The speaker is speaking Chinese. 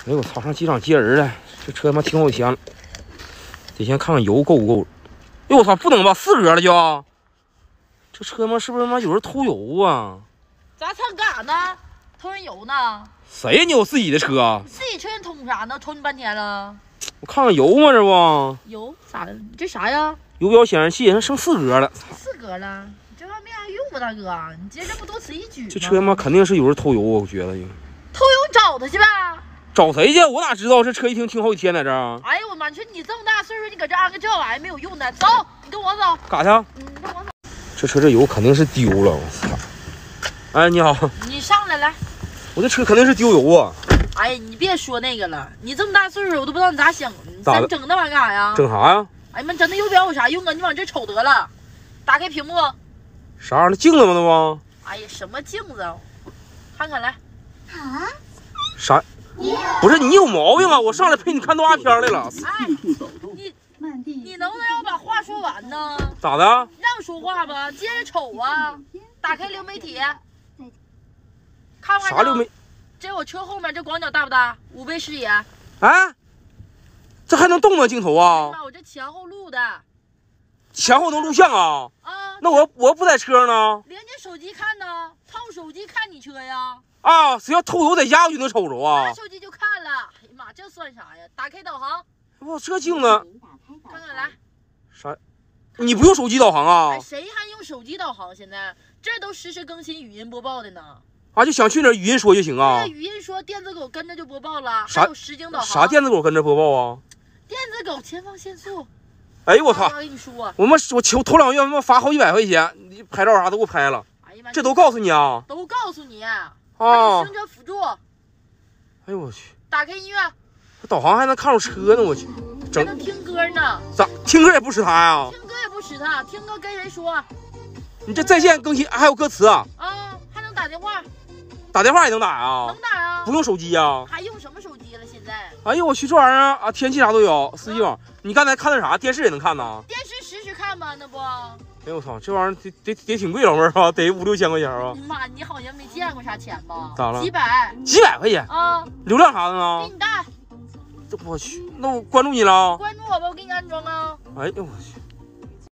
哎呦我操，上机场接人了，这车他妈挺有钱了，得先看看油够不够。哎呦我操，不能吧，4格了就。这车他妈是不是他妈有人偷油啊？ 咋蹭干啥呢？偷人油呢？ 谁呀？你有自己的车？ 自己车偷啥呢？偷你半天了。 我看看油嘛，这不油咋的？你这啥呀？ 油表显示器它剩4格了。 4格了，你这玩意没啥用啊，大哥！你今天这不多此一举吗？ 这车他妈肯定是有人偷油，我觉得。 偷油找他去呗。 找谁去？我哪知道？这车一停好几天在这儿。 哎呦我妈去！你这么大岁数，你搁这安个这玩意没有用的。走，你跟我走。 干啥去？ 你跟我走。 这车这油肯定是丢了，我操！哎，你好。 你上来来。 我这车肯定是丢油啊！ 哎呀，你别说那个了，你这么大岁数，我都不知道你咋想的。你咋的？ 整那玩意干啥呀？ 整啥呀？ 哎呀妈，整那油表有啥用啊？你往这瞅得了。打开屏幕。 啥玩意儿？镜子吗？那不？ 哎呀，什么镜子？看看来。 啊？ 啥？不是你有毛病啊！我上来陪你看动画片来了。 哎，你能不能让我把话说完呢？ 咋的？ 让说话吧，接着瞅啊。打开流媒体，看看啥流媒？ 这我车后面这广角大不大？5倍视野。 哎，这还能动呢镜头啊？ 妈，我这前后录的。 前后能录像啊？ 啊。 那我不在车呢？ 连接手机看呢，掏手机看你车呀。 啊，谁要偷油在家我就能瞅着啊？ 拿手机就看了。哎呀妈，这算啥呀？打开导航。 哇，这镜子。 看看来。 啥？你不用手机导航啊？ 哎，谁还用手机导航？现在这都实时更新语音播报的呢。 啊，就想去哪儿语音说就行啊？ 语音说，电子狗跟着就播报了。 啥？ 还有实景导航。 啥电子狗跟着播报啊？ 电子狗前方限速。 哎呦我操！ 我跟你说， 我头2个月他妈罚好几百块钱，你拍照啥都给我拍了。 哎呀妈， 这都告诉你啊？ 都告诉你。啊。行车辅助。 哎呦我去！ 打开音乐。 这导航还能看着车呢，我去。 还能听歌呢。 咋听歌也不使它呀？ 听歌也不使它，听歌跟谁说？ 你这在线更新还有歌词啊？ 啊，还能打电话。 打电话也能打呀？ 能打啊。 不用手机呀？ 还用什么手机了？现在？ 哎呦我去，这玩意儿啊，天气啥都有，四季网。你刚才看的啥？电视也能看呐？ 电视实时看吧，那不。 哎呦我操，这玩意儿得挺贵，老妹儿啊，得5、6千块钱啊。 妈，你好像没见过啥钱吧？ 咋了？ 几百块钱啊？ 流量啥的呢？ 给你带。 这我去，那我关注你了。 关注我吧，我给你安装啊。 哎呦我去。